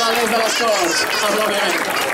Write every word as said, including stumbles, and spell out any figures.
la des de les Corts, amb l'O M.